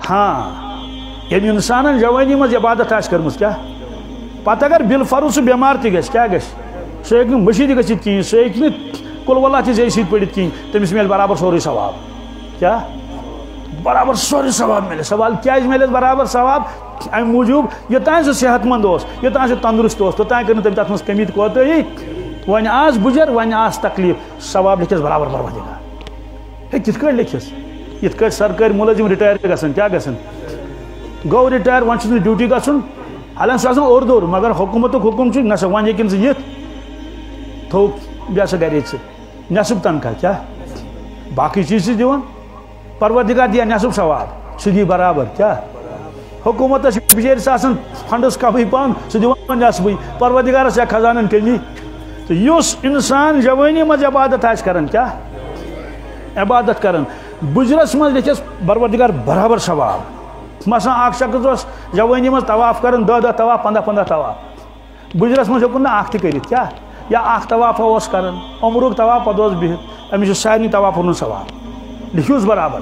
ہاں یہ انسان جوانی مز عبادت کرم کیا پتہ اگر بل فرض سہ بیمار تہ کیا گھس سہ ہیٚکہِ نہٕ مشید گژھِتھ کہین سہ ہیٚکہِ نہٕ کل واللہ تہ زی سۭتۍ پٔرِتھ کہین تٔمِس مِلہِ برابر سورُے ثواب کیا برابر سورُے ثواب مِلہِ سوال کیازِ مِلٮ۪س برابر ثواب امہِ موٗجوٗب یوٚتانۍ سُہ صحت مند اوس یوٚتانۍ سُہ تندرست اوس توٚتانۍ کٔر نہٕ تٔمۍ تتھ منٛز کمی تہٕ کوتٲہی وۄنۍ آس بُجر وۄنۍ آس تکلیٖف ثواب لیکھٮ۪س برابر پروردگار ہے کِتھ کٲٹھۍ لیکھٮ۪س یِتھ کٲٹھۍ سرکٲرۍ مُلٲزِم رِٹایر تہِ گژھان کیٛاہ گژھان گوٚو رِٹایر وۄنۍ چھُس نہٕ ڈیوٗٹی گژھُن حالانکہِ سُہ آسان اوٚر دوٚر مگر حکوٗمتُک حُکُم چھُ نہ سا وۄنۍ ہیٚکہِ نہٕ ژٕ یِتھ تھوٚو بیٚیہِ ہسا گرے ژٕ نٮ۪صٕف تنخواہ کیٛاہ باقٕے چیٖز چھِ دِوان پروردگار دِیا نٮ۪صٕف ثواب سُہ دی برابر کیٛاہ حکوٗمتس چھِ بِچٲرِس آسان فنڈس کمٕے پہن سُہ دِوان نٮ۪صفٕے پروردگارس چھےٚ خزانن کمی تہٕ یُس انسان جوانی منٛز عبادت آسہِ کران کیٛاہ عبادت کران بُجرس منٛز لیکھٮ۪س پروردگار برابر ثواب مثلاً اکھ شخص اوس جوانی منٛز طواف کران 10 طواف 15 طواف بُجرس منٛز ہیوٚکُن نہٕ اکھ تہِ کٔرِتھ کیٛاہ یا اکھ طواف اوس کران عمرُک طواف پتہٕ اوس بِہِتھ أمِس چھُ سارنٕے طوافن ہُنٛد ثواب لیکھِوس برابر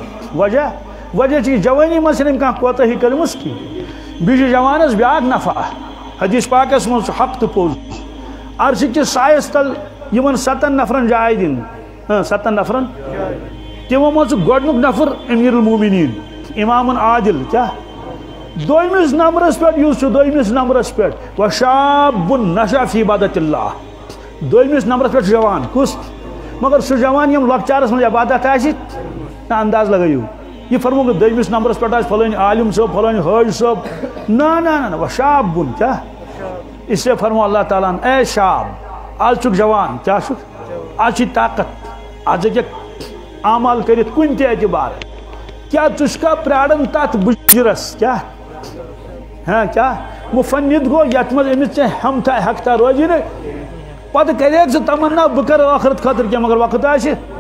وجہ چھِ جوانی منٛز چھنہٕ أمۍ کانٛہہ کوتٲہی کٔرمٕژ کِہیٖنۍ بیٚیہِ چھُ جوانس بیٛاکھ نفع حدیث پاکس منٛز چھُ حق تہٕ پوٚز عرشہِ کِس سایس تل یِمن 7 نفرن جاے دِنہٕ 7 نفرن تِمو منٛز چھُ گۄڈنیُک نفر أمیٖر المومنیٖن امامُن عادل کیٛاہ دوٚیمِس نمبرس پٮ۪ٹھ یُس چھُ دوٚیمِس نمبرس پٮ۪ٹھ وشابٌ نشأ فی عبادت اللہ دوٚیمِس نمبرس پٮ۪ٹھ چھُ جوان کُس مگر سُہ جوان یِم لۄکچارس منٛز عبادت آسہِ نہ انداز لگٲیِو یہ فرموٚو نہٕ دوٚیمِس نمبرس پٮ۪ٹھ آسہِ فلٲنۍ عالم صٲب فلٲنۍ حٲج صٲب نہ وشابٌ کیٛاہ اس لیے فرموو اللہ تعالیٰ ہن اے شاب آز چھُکھ جوان کیٛاہ چھُکھ آز چھِ طاقت آز ہیٚککھ عمل کٔرِتھ کُنہِ تہِ اعتبار کیا ژٕ چھُکھا پرٛاران تتھ بُجرس کیٛاہ کیٛاہ مُفنِد گوٚو یتھ منٛز أمِس ژےٚ ہمتھا ہیٚکتھا روزی نہٕ پتہٕ کریکھ ژٕ تمنا بہٕ کرٕ ٲخرت خٲطرٕ کینٛہہ مگر وقت آسہِ